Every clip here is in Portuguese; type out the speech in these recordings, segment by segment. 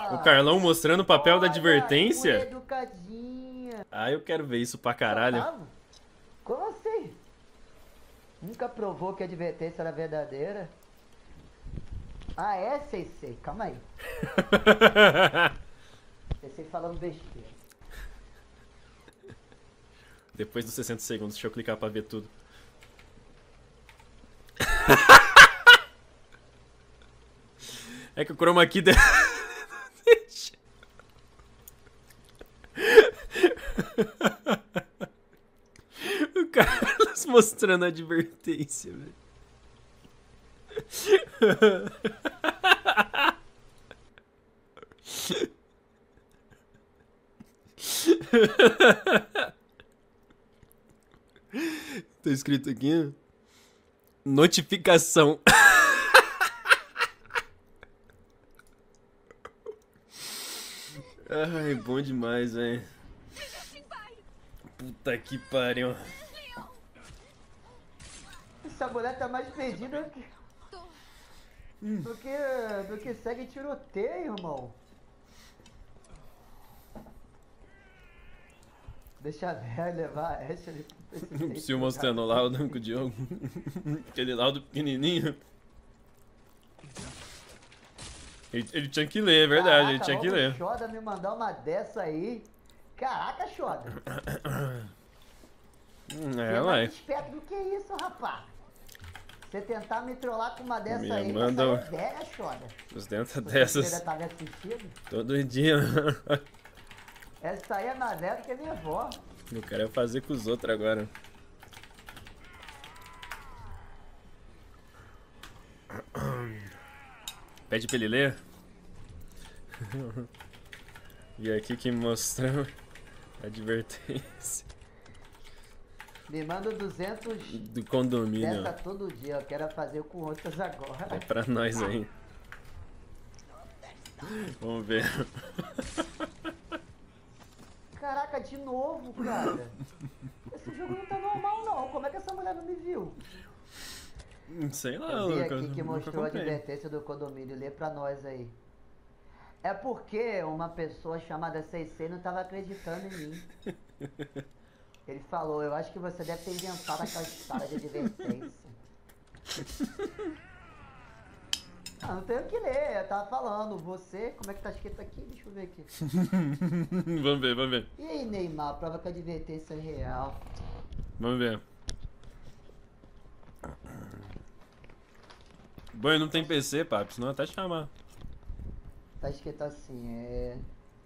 O Carlão mostrando o papel da Olha, advertência? educadinha. Ah, eu quero ver isso pra caralho. Gustavo? Como assim? Nunca provou que a advertência era verdadeira? Ah, é, Sensei? Calma aí. Sensei falando besteira. Depois dos 60 segundos, deixa eu clicar pra ver tudo. É que o chroma key... Deixa. O Carlos mostrando a advertência, velho. Tá escrito aqui, ó. Notificação. Ai, bom demais, velho. Puta que pariu. Essa mulher tá mais perdida do que segue tiroteio, irmão. Deixa a velha levar a Ashley pro O presidente. Sil mostrando o laudo com o Diogo. Aquele laudo pequenininho. Ele tinha que ler, é verdade, Caraca, ele tinha que logo ler. o Xoda me mandar uma dessa aí. Caraca, Xoda. Você É, é ué. mais esperto do que isso, rapaz. Você tentar me trollar com uma dessa Me aí, manda essa é velha, Xoda. os dentes Você dessas ainda tá me assistindo? todo dia. Essa aí é mais velha do que minha avó. Eu quero fazer com os outros agora. Pede pra ele ler. E aqui que mostrou a advertência Me manda 200 do condomínio. dessa todo dia. Eu quero fazer com outras agora. É pra nós aí. Vamos ver. Caraca, de novo, cara. Esse jogo não tá normal, não. Como é que essa mulher não me viu? Sei lá, Eu vi Lucas. aqui que nunca mostrou a comprei. advertência do condomínio. Lê pra nós aí. É porque uma pessoa chamada CC não tava acreditando em mim. Ele falou, eu acho que você deve ter inventado aquela história de advertência. Ah, não tenho o que ler, eu tava falando, você, como é que tá escrito aqui? Deixa eu ver aqui. Vamos ver, vamos ver. E aí, Neymar, prova que a advertência é real. Vamos ver. Bom, não tem PC, papo, senão até chamar. Tá escrito assim,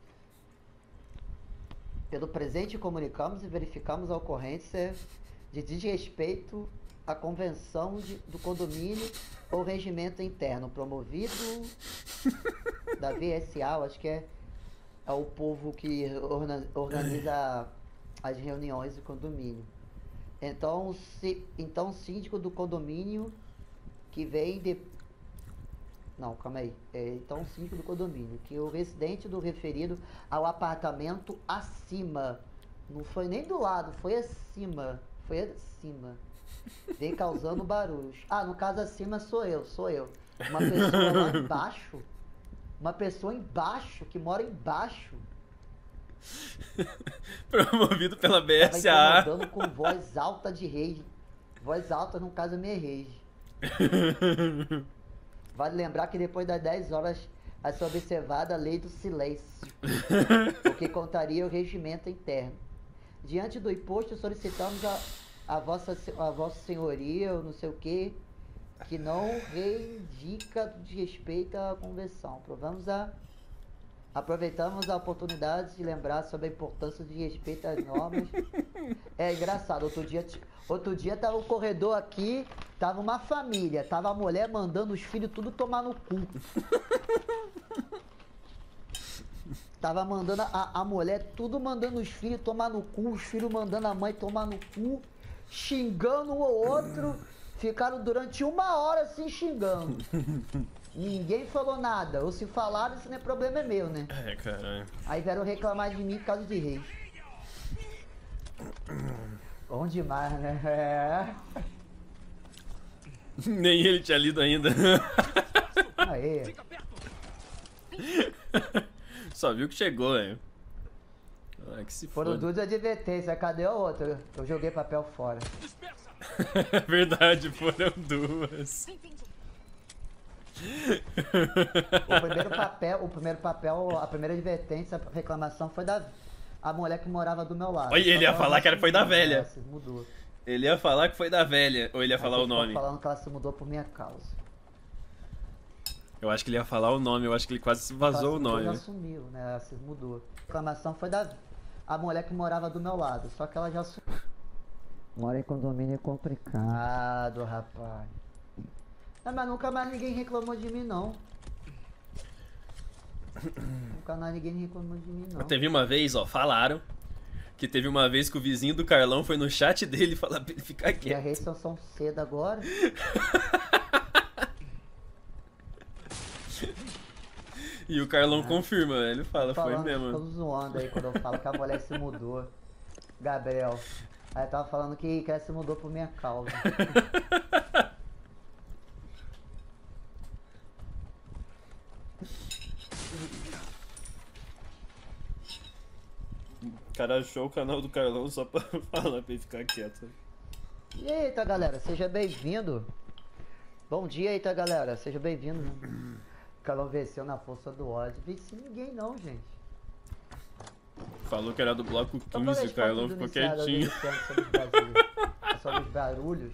Pelo presente comunicamos e verificamos a ocorrência de desrespeito à convenção do condomínio ou regimento interno promovido da VSA, eu acho que é o povo que organiza as reuniões do condomínio. Então, o síndico do condomínio que vem de... Não, calma aí. Então, o síndico do condomínio, que o residente do referido ao apartamento acima, não foi nem do lado, foi acima, vem causando barulhos. Ah, no caso acima sou eu. Uma pessoa lá embaixo, que mora embaixo, Promovido pela tava BSA. incomodando com voz alta de rage. Voz alta, no caso, é minha rage. Vale lembrar que depois das 10 horas a ser observada a lei do silêncio, o que contaria o regimento interno. Diante do imposto, solicitamos a vossa senhoria, ou não sei o que não reivindica de respeito à convenção. Aproveitamos a oportunidade de lembrar sobre a importância de respeito às normas. É engraçado, outro dia tava o corredor aqui, tava uma família, tava a mulher mandando os filhos tudo tomar no cu. Tava mandando a mulher tudo mandando os filhos tomar no cu, os filhos mandando a mãe tomar no cu, xingando um ou outro, ficaram durante 1 hora assim xingando. Ninguém falou nada, ou se falaram, isso não é problema, é meu, né? É, caralho. Aí vieram reclamar de mim por causa de reis. Bom demais, né? Nem ele tinha lido ainda. Aê. Só viu que chegou, velho. Ah, que se Foram foda. duas advertências, cadê a outra? Eu joguei papel fora. Verdade, foram duas. O primeiro papel, a primeira advertência, a reclamação foi da a mulher que morava do meu lado. Olha, ele ia Só que falar ela que foi da se velha. se mudou. Ele ia falar que foi da velha, ou ele ia falar Aí o ficou nome? falando que ela se mudou por minha causa. Eu acho que ele ia falar o nome, eu acho que ele quase vazou o Ela nome. já sumiu, né? Ela se mudou. A reclamação foi da a mulher que morava do meu lado, só que ela já sumiu. Mora em condomínio é complicado, rapaz. Ah, mas nunca mais ninguém reclamou de mim, não. Nunca mais ninguém reclamou de mim, não. Teve uma vez, ó, falaram que teve uma vez que o vizinho do Carlão foi no chat dele falar pra ele ficar E a quieto. rede são cedo agora. E o Carlão confirma, ele fala, foi Falando, mesmo. tô zoando aí quando eu falo que a mulher se mudou. Gabriel. Aí eu tava falando que ela se mudou por minha causa. O cara achou o canal do Carlão só pra falar pra ele ficar quieto. E aí, tá, galera? Seja bem-vindo. Bom dia aí, tá, galera? Seja bem-vindo. O Carlão venceu na força do ódio. Venci ninguém não, gente. Falou que era do bloco Só 15, as o Carlão fotos do ficou iniciado quietinho. denunciando sobre os barulhos. Sobre os barulhos.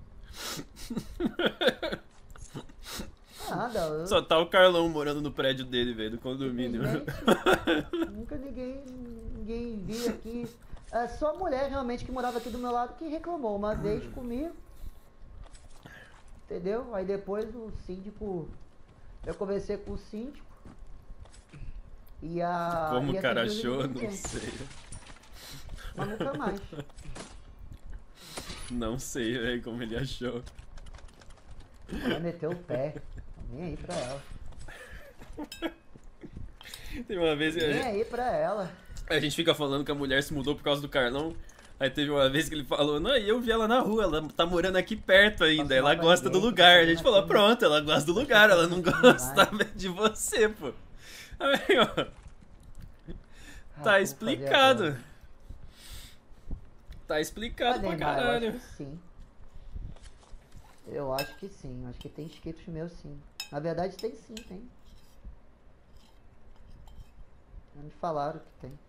Nada, eu... Só tá o Carlão morando no prédio dele, velho, do condomínio. Simplesmente, nunca ninguém viu aqui. É só a mulher realmente que morava aqui do meu lado que reclamou uma vez comigo. Entendeu? Aí depois o síndico. Eu conversei com o síndico. E a. Como e o a cara síndica achou, não não tem. sei. Mas nunca mais. Não sei, velho, como ele achou. Ela meteu o pé. Nem aí pra ela. Tem uma vez que Nem aí pra ela. a gente fica falando que a mulher se mudou por causa do Carlão. Aí teve uma vez que ele falou, não, e eu vi ela na rua, ela tá morando aqui perto ainda, Nossa, ela não gosta do ninguém, lugar. tá A gente fazendo falou, aqui, pronto, ela gosta do lugar, ela não gosta de você, pô. Aí, ó, Ah, tá como explicado. fazer agora? Tá explicado pra Neymar, eu caralho. acho que sim. Eu acho que sim. Acho que tem inscritos meus sim. Na verdade tem sim, tem. Já me falaram que tem.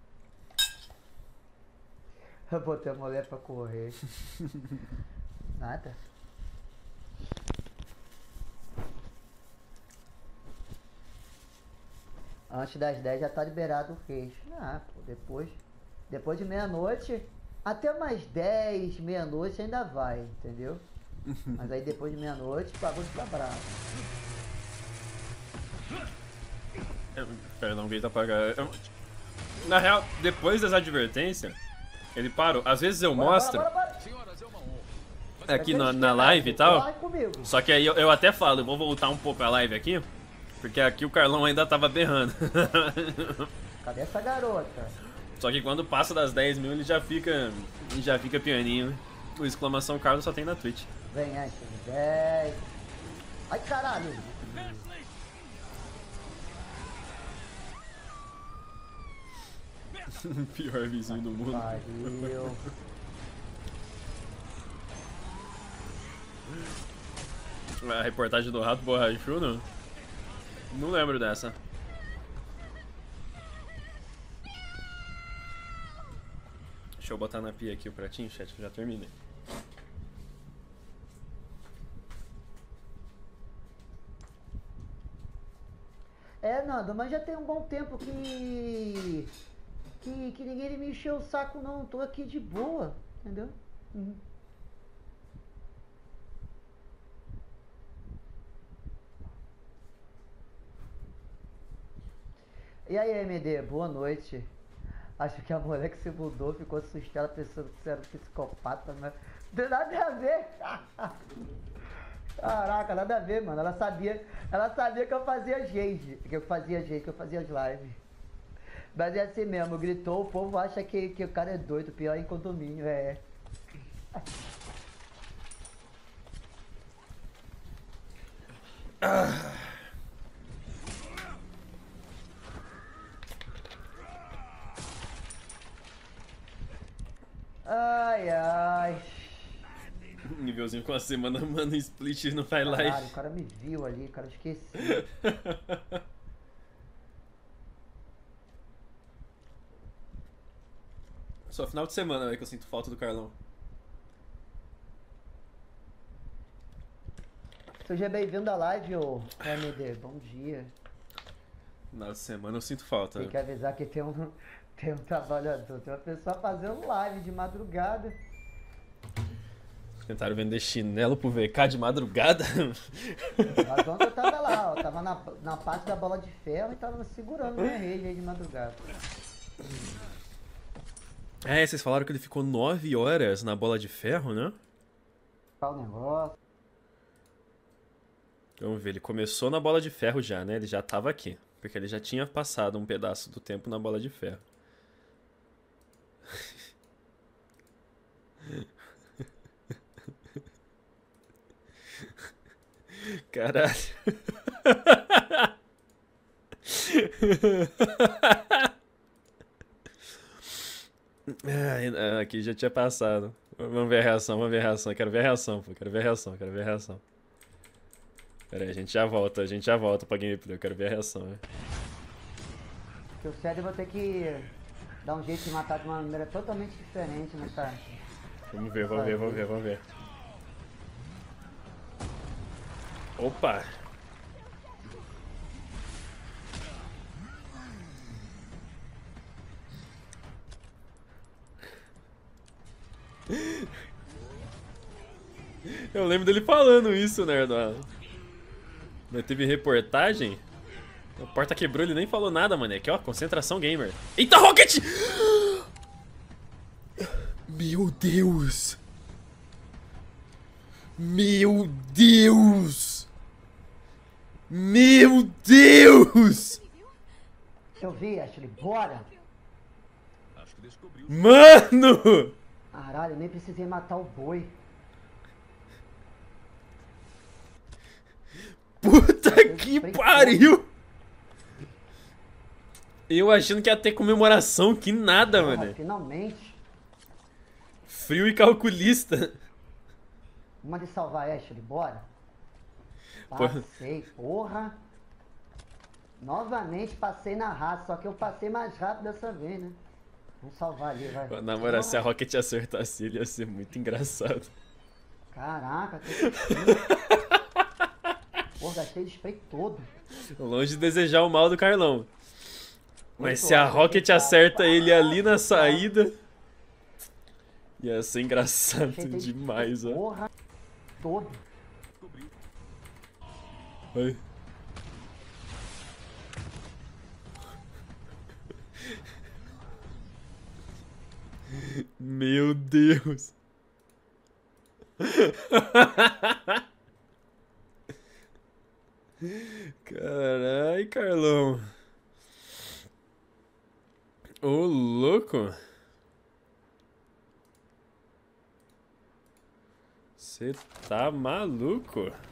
Eu botei a mulher pra correr. Nada. Antes das 10 já tá liberado o queijo. Ah, pô, depois de meia-noite, até mais 10, meia-noite ainda vai, entendeu? Mas aí depois de meia-noite, o bagulho fica bravo. Perdão, alguém tá apagado. Na real, depois das advertências, ele parou. Às vezes eu mostro Bora. aqui na live e tal. Vai comigo. Só que aí eu até falo, eu vou voltar um pouco a live aqui, porque aqui o Carlão ainda tava berrando. Cadê essa garota? Só que quando passa das 10 mil ele já fica pianinho. O exclamação Carlos só tem na Twitch. Vem antes de 10. Ai, caralho. Pior vizinho do mundo. Pariu. A reportagem do Rato Borrachudo? Não lembro dessa. Deixa eu botar na pia aqui o pratinho, chat, que eu já terminei. É, Nando, mas já tem um bom tempo que ninguém me encheu o saco não. Tô aqui de boa, entendeu? Uhum. E aí, MD, boa noite. Acho que a mulher que se mudou ficou assustada pensando que você era um psicopata, mas não tem nada a ver. Caraca, nada a ver, mano. Ela sabia que eu fazia gente, que eu fazia as lives. Mas é assim mesmo, gritou, o povo acha que o cara é doido, pior em condomínio, é. Ai, ai. Nívelzinho com a semana, mano, split não vai lá Caralho, o cara me viu ali, cara, eu esqueci. Só final de semana, velho, que eu sinto falta do Carlão. Seja bem-vindo à live, ô MD. Bom dia. Final de semana eu sinto falta. Tem que avisar que tem um trabalhador, tem uma pessoa fazendo live de madrugada. Tentaram vender chinelo pro VK de madrugada. Mas ontem eu tava lá, ó, tava na parte da bola de ferro e tava segurando minha rede aí de madrugada. É, vocês falaram que ele ficou 9 horas na bola de ferro, né? Qual o negócio? Vamos ver, ele começou na bola de ferro já, né? Ele já tava aqui. Porque ele já tinha passado um pedaço do tempo na bola de ferro. Caralho. Aqui já tinha passado. Vamos ver a reação, vamos ver a reação. Quero ver a reação, pô. Quero ver a reação, quero ver a reação. Pera aí, a gente já volta pra gameplay. Eu quero ver a reação, né? Que o Cédio vai ter que dar um jeito de matar de uma maneira totalmente diferente, né, cara? Vamos ver, vamos ver, vamos ver, vamos ver. Opa! Eu lembro dele falando isso, né, Nerdola? Mas teve reportagem. A porta quebrou, ele nem falou nada, mano. Aqui, ó, concentração gamer. Eita, Rocket! Meu Deus! Meu Deus! Meu Deus! Eu vi, Ashley, bora! Mano! Caralho, eu nem precisei matar o boi. Puta que pariu! Eu achando que ia ter comemoração, que nada, Porra, mano. finalmente. Frio e calculista. Uma de salvar a Ashley, bora. Porra. Passei, porra. Novamente passei na raça, só que eu passei mais rápido dessa vez, né? Vamos salvar ali, vai. Na moral, se a Rocket acertasse ele, ia ser muito engraçado. Caraca, que Pô, gastei o spray todo. Longe de desejar o mal do Carlão. Mas Muito se a ótimo, Rocket cara. acerta ele ali na saída, ia ser engraçado Acertei demais, ó. Porra, todo. Ai. Meu Deus. Carai, Carlão. Ô, louco. Você tá maluco?